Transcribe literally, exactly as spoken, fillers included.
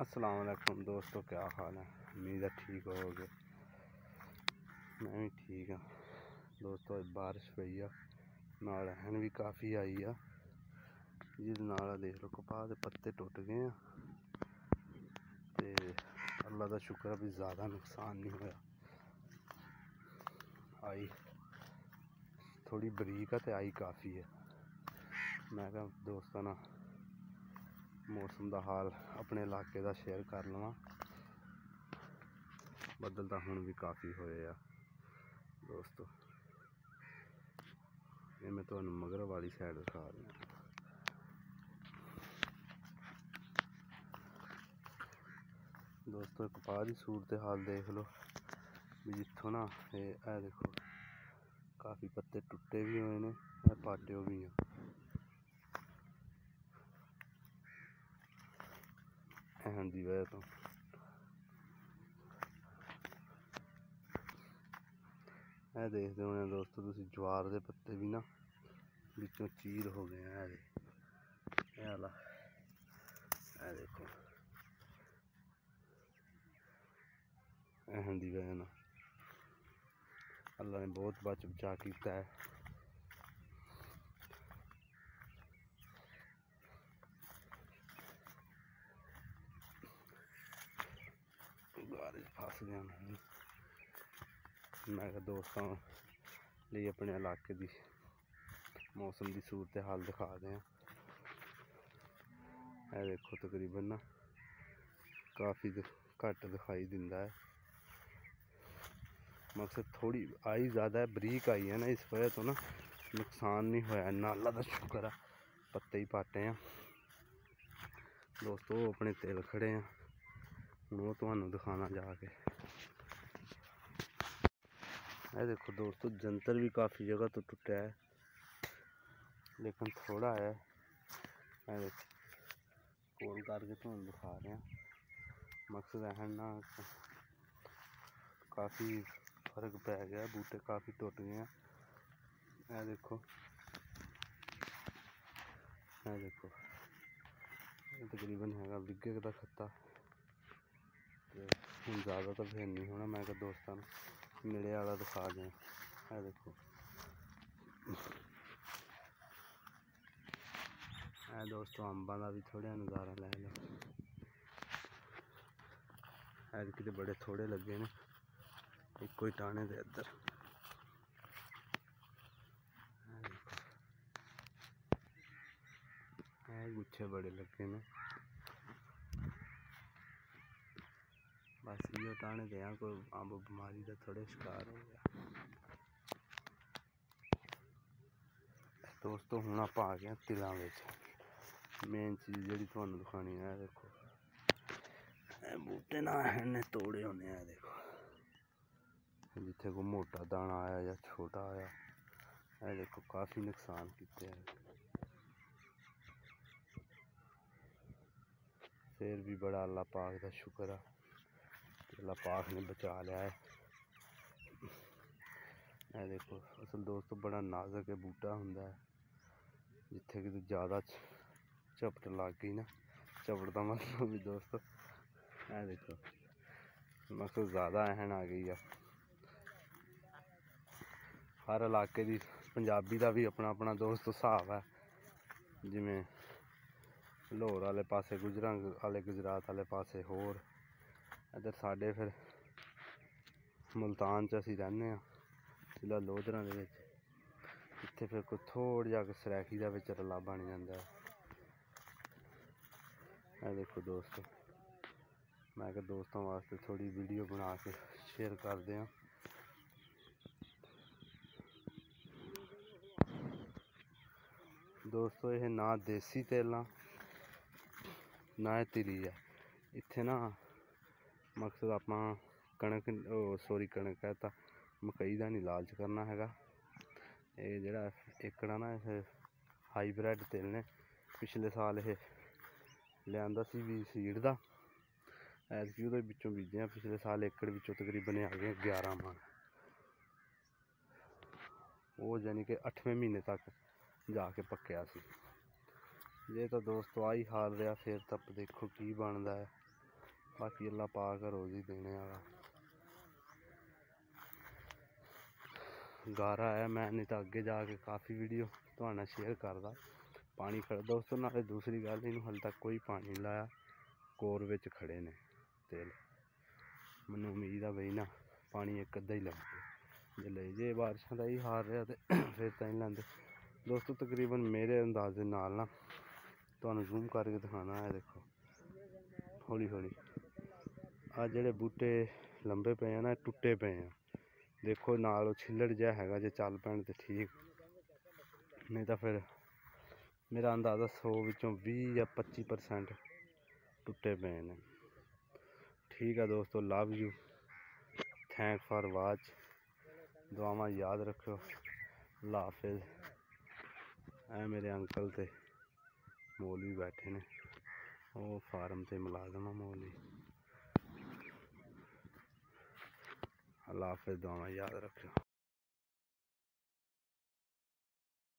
अस्सलाम वालेकुम दोस्तों, क्या हाल है। उम्मीद है ठीक होगे। मैं भी ठीक हाँ दोस्तों। बारिश पई आ, नाल हैन भी काफ़ी आई आ, जिस नाल देख लो कपाह के पत्ते टुट गए हैं। ते अल्लाह का शुक्र भी ज़्यादा नुकसान नहीं होया। आई थोड़ी बरीक है ते आई काफ़ी है। मैं कहा दोस्तों ना मौसम का हाल अपने इलाके का शेयर कर लवां। बदल तो हुण भी काफ़ी होए आ दोस्तों। ये मैं तो मगर वाली साइड दिखा रहा। दोस्तों कपाह की सूरत हाल देख लो भी जितों ना ये देखो काफ़ी पत्ते टुटे भी हुए ने, पाटे भी हैं। हैन दी वजह तो यह देखते होने दोस्तों तुसी ज्वार के पत्ते भी ना बिचों चीर हो गए हैं। ये वाला ये देखो हैन दी वजह ना अल्लाह ने बहुत बच बचा किया है। बारिश फस गया। मैं दोस्तों लिए अपने इलाके की मौसम की सूरत हाल दिखा दें। यह देखो तकरीबन ना काफ़ी घट दिखाई दिंदा है। मकसद थोड़ी आई ज़्यादा है, बरीक आई है ना, इस वजह तो ना नुकसान नहीं होया इन्ना। अल्लाह का शुक्र है पत्ते ही पाटे हैं दोस्तों। अपने तिल खड़े हैं वो तुहानू दिखाना जाके। ये देखो दोस्तों जंतर भी काफ़ी जगह तो टुटा है लेकिन थोड़ा है। ये देखो कोल करके तुहानू दिखा रहे हैं। मकसद है ना काफ़ी फर्क पै गया, बूटे काफ़ी टुट गए हैं। ये देखो ये देखो ये तकरीबन है बिगे का खत्ता। हम ज़्यादा तो फिर नहीं होना। मैं दोस्तों मिले वाला दिखा दें। ये देखो ये दोस्तों अंबा का भी थोड़ा नज़ारा ले लो। ऐतकी तो बड़े थोड़े लगे ने, एक कोई टाने दे इधर। गुच्छे बड़े लगे ने, बस इो टाने दे कोई अंब बीमारी का थोड़े शिकार हो गया दोस्तों। हुण आप आ गए तिलों में। मेन चीज़ जी तुहानू दिखानी है, देखो बूटे ना इन्ने तोड़े होने हैं। देखो जिथे कोई मोटा दाना आया या छोटा आया, ये देखो काफ़ी नुकसान किते हैं। फिर भी बड़ा अल्लाह पाक का शुक्र है, अल्लाह पाक ने बचा लिया है। ये देखो असल दोस्तों बड़ा नाजुक है बूटा होंदा है, जिथे कि ज़्यादा झपट लग गई ना, झपट का मतलब भी दोस्तों ये देखो मकसद ज़्यादा अहन आ गई है। हर इलाके की पंजाबी का भी अपना अपना दोस्त हिसाब है। जिमें लाहौर वाले पासे, गुजरात वाले गुजरात वाले पासे होर, इधर साढ़े फिर मुल्तान च असीं रहिंदे आं जिला लोधरा दे विच। इत्थे फिर कोई थोड़ा जिहा सरैखी दा विच रला बन जांदा है। ये देखो दोस्तों मैं क्या दोस्तों वास्ते थोड़ी वीडियो बना के शेयर कर दें। दोस्तों ये ना देसी तेल ना तिली है। इत्थे ना मकसद आपां कणक सॉरी कणक कहता मकई का नहीं लालच करना है। ये जड़ा एकड़ा ना इस हाईब्रिड तेल ने पिछले साल ये लिया सी भी सीड का, ऐतकी उहदे विचों बीजे। पिछले साल एकड़ विचों तकरीबन आ गए ग्यारह मन। वो यानी कि अठवें महीने तक जाके पक्या सी। जे तो दोस्तों आई हाल रहा फिर तब देखो की बनता है। बाकी अल्लाह पाक रोज़ी देने वाला। गारा है, मैं नहीं तो अगे जाके काफ़ी वीडियो तो शेयर करदा। पानी खड़ा दोस्तों, नाले दूसरी गल इनू हाले तक कोई पानी नहीं लाया, कोर विच खड़े ने तेल। मैनू उम्मीद है बई ना पानी एक अद्धा ही लगे, जे ले जे बारिशों का ही हाल रहा तो फिर तो नहीं लेंदे दोस्तों। तकरीबन मेरे अंदाजे नाल ना तुहानू जूम करके दिखाना है, देखो हौली हौली आ जेड़े बूटे लंबे पे हैं ना, टुटे पे हैं। देखो नाल छिल्लड़ जहा हैगा, जे चल पैण तो ठीक, नहीं तो फिर मेरा अंदाज़ा सौ विचों भी या पच्ची परसेंट टुटे पे ने। ठीक है दोस्तों, love you, thank for watch. दुआवां याद रखो, अल्लाह हाफिज़। ऐ मेरे अंकल ते मौलवी बैठे ने, वो फार्म ते मुलाजम है मौलवी। अल्लाह हाफिज़, दुआवां याद रखो।